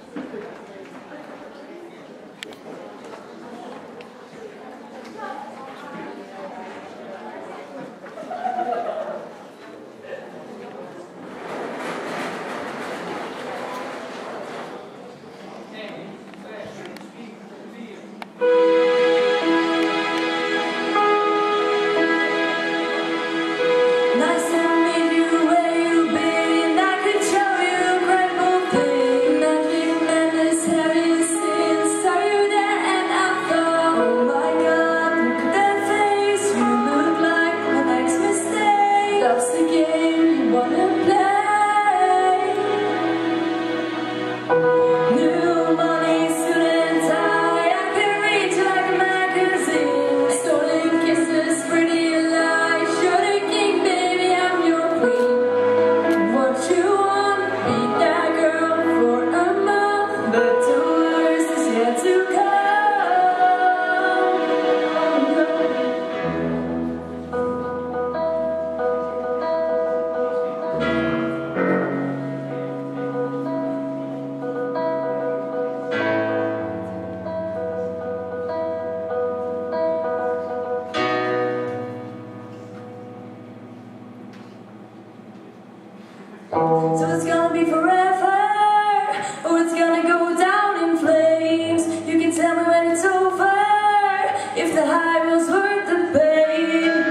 So it's gonna be forever, or it's gonna go down in flames. You can tell me when it's over, if the high was worth the pain.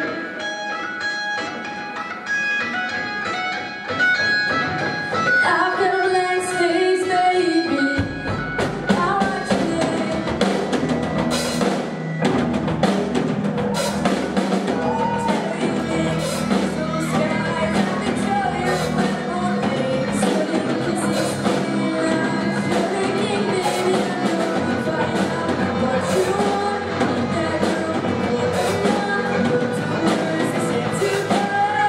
I've got a blank space, baby. I'll write your name. Tell you things, those skies, let me tell you when more things. Sweating kisses, spinning around, you're making baby. I know you find out what you want. Need that girl, more than enough. But the words they say to go.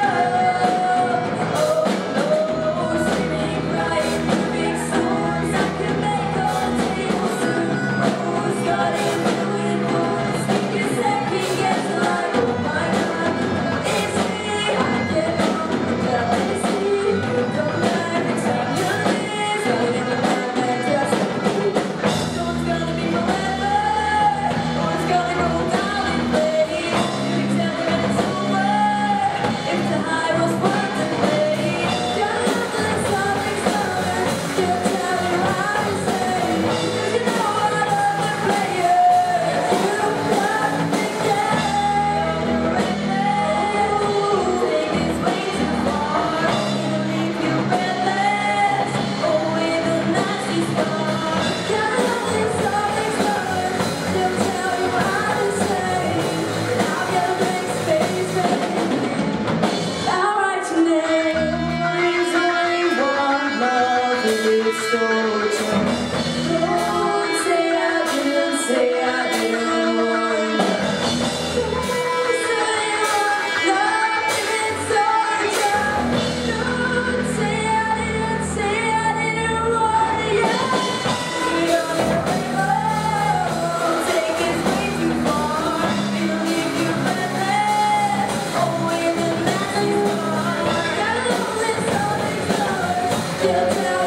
Oh no, screaming, crying, big songs I could make all day soon. Oh, it's got it doing boys. Think a second gets like, oh my God, it's me. I get on, well it's me. You come back and time your lips. Right in the back that just so it's gonna be forever, or it's gonna go down in flames. You can tell me when it's over, if the high was worth the pain. Got nothing, something stubborn, can't tell you how to say. 'Cause you know I love the players. You got the game. Take this way too far, it'll leave you breathless. Oh, with a nasty scar. Got nothing, something stubborn, can't tell you how to say. I've got a blank space, baby. I'll write your name. There's only one love in this story. Don't say I didn't want you. Don't say one love in this story. Don't say I didn't want you. We are forever. Take it way too far. It'll leave you breathless. Oh, with a nasty scar. Got a lonely, something stubborn, can't tell